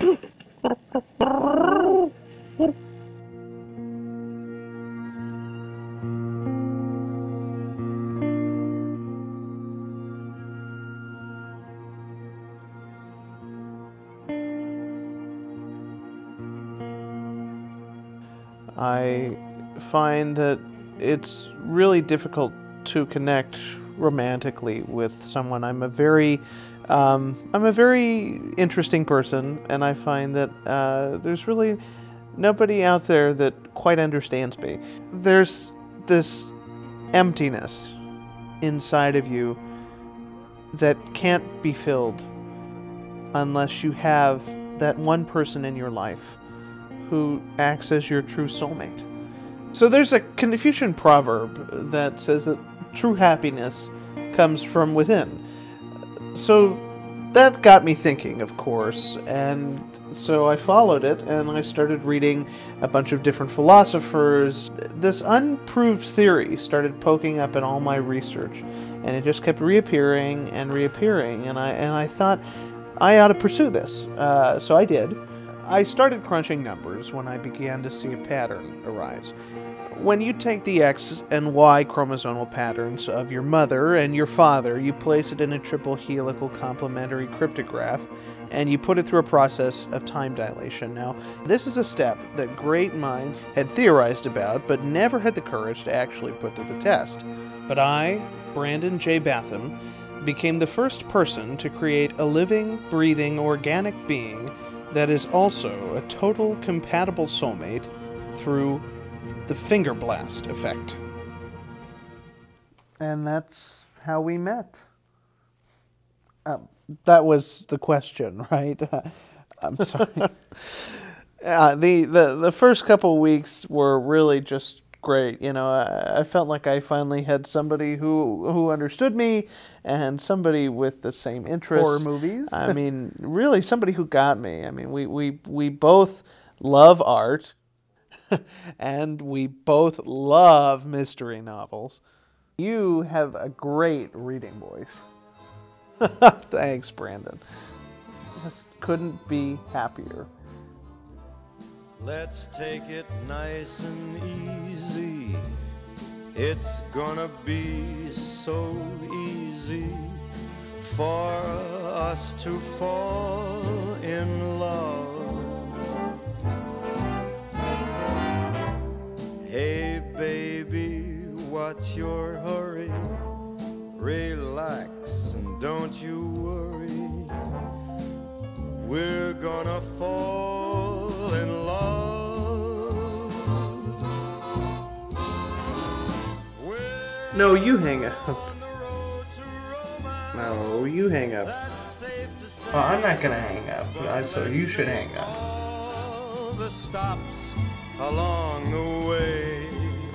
I find that it's really difficult to connect romantically with someone. I'm a very interesting person, and I find that there's really nobody out there that quite understands me. There's this emptiness inside of you that can't be filled unless you have that one person in your life who acts as your true soulmate. So there's a Confucian proverb that says that true happiness comes from within. So that got me thinking, of course, and so I followed it, and I started reading a bunch of different philosophers. This unproved theory started poking up in all my research, and it just kept reappearing and reappearing, and I thought I ought to pursue this. So I did. I started crunching numbers when I began to see a pattern arise. When you take the X and Y chromosomal patterns of your mother and your father, you place it in a triple helical complementary cryptograph, and you put it through a process of time dilation. Now, this is a step that great minds had theorized about, but never had the courage to actually put to the test. But I, Brandon J. Batham, became the first person to create a living, breathing, organic being that is also a total compatible soulmate through the finger blast effect. And that's how we met. That was the question, right? I'm sorry. The first couple weeks were really just great. You know, I felt like I finally had somebody who understood me, and somebody with the same interests. Horror movies. I mean, really somebody who got me. I mean, we both love art, and we both love mystery novels. You have a great reading voice. Thanks, Brandon. Just couldn't be happier. Let's take it nice and easy. It's gonna be so easy for us to fall in love. Hey baby, what's your hurry? Relax and don't you worry. We're gonna fall in love. No, you hang up. No, you hang up. Well, I'm not gonna hang up, so you should hang up. All the stops along the way.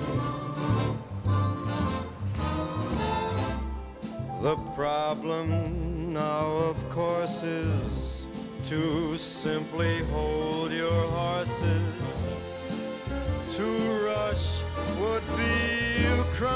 The problem now, of course, is to simply hold your horses. To rush would be a crime.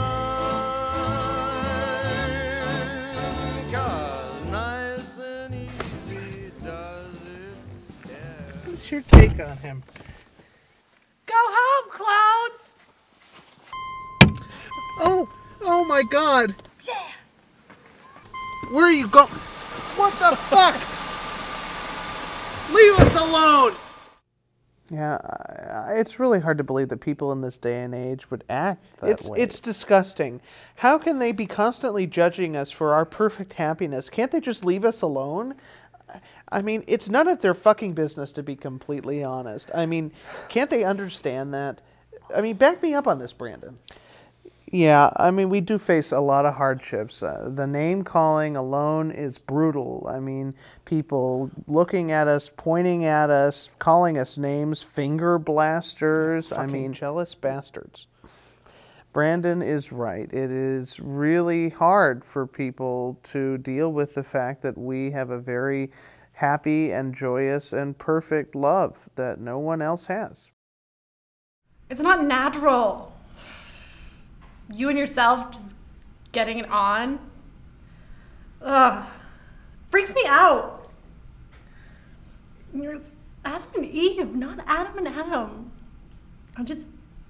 'Cause nice and easy does it, yeah. What's your take on him? Go home, clowns! Oh my God! Yeah. Where are you going? What the fuck? Leave us alone! Yeah, it's really hard to believe that people in this day and age would act that way. It's disgusting. How can they be constantly judging us for our perfect happiness? Can't they just leave us alone? I mean, it's none of their fucking business, to be completely honest. I mean, can't they understand that? I mean, back me up on this, Brandon. Yeah, I mean, we do face a lot of hardships. The name calling alone is brutal. I mean, people looking at us, pointing at us, calling us names, finger blasters. Fucking I mean, jealous bastards. Brandon is right. It is really hard for people to deal with the fact that we have a very happy and joyous and perfect love that no one else has. It's not natural. You and yourself just getting it on. Ugh. Freaks me out. Adam and Eve, not Adam and Adam. I'm just,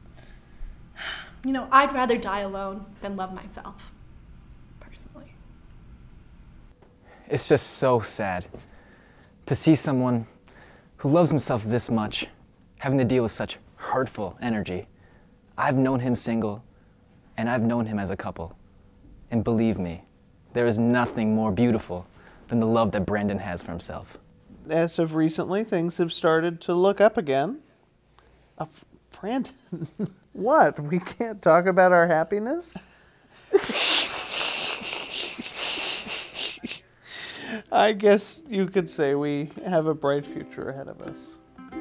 I'd rather die alone than love myself, personally. It's just so sad to see someone who loves himself this much having to deal with such hurtful energy. I've known him single, and I've known him as a couple. And believe me, there is nothing more beautiful than the love that Brandon has for himself. As of recently, things have started to look up again. Brandon, what? We can't talk about our happiness? I guess you could say we have a bright future ahead of us.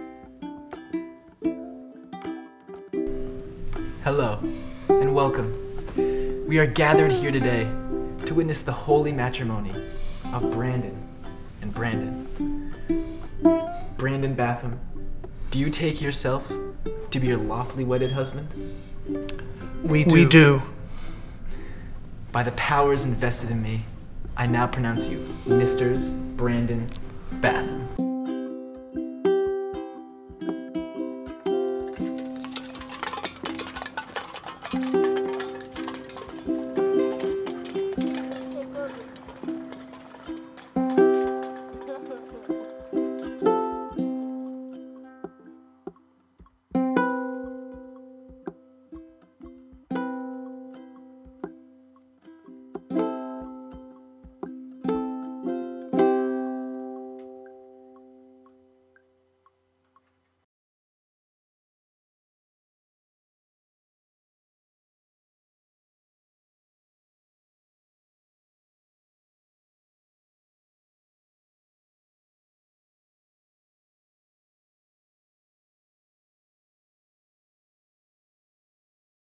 Hello, and welcome. We are gathered here today to witness the holy matrimony of Brandon and Brandon. Brandon Batham, do you take yourself to be your lawfully wedded husband? We do. By the powers invested in me, I now pronounce you Mr. Brandon Batham.